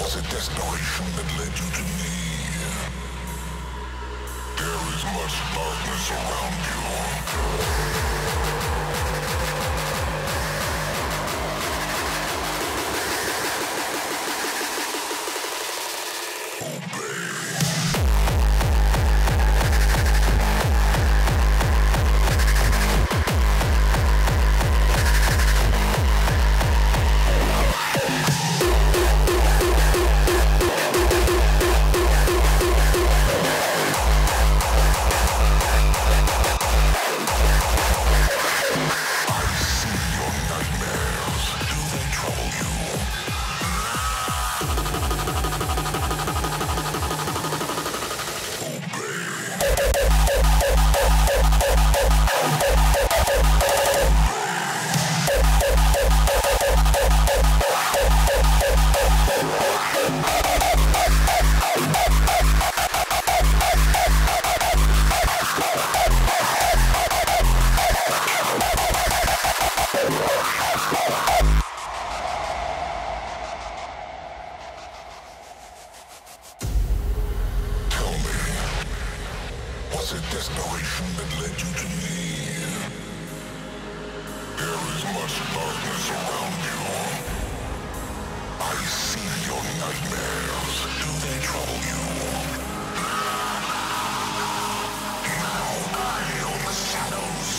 Was it desperation that led you to me? There is much darkness around you. Was it desperation that led you to me? There is much darkness around you. I see your nightmares. Do they trouble you? Now I know the shadows.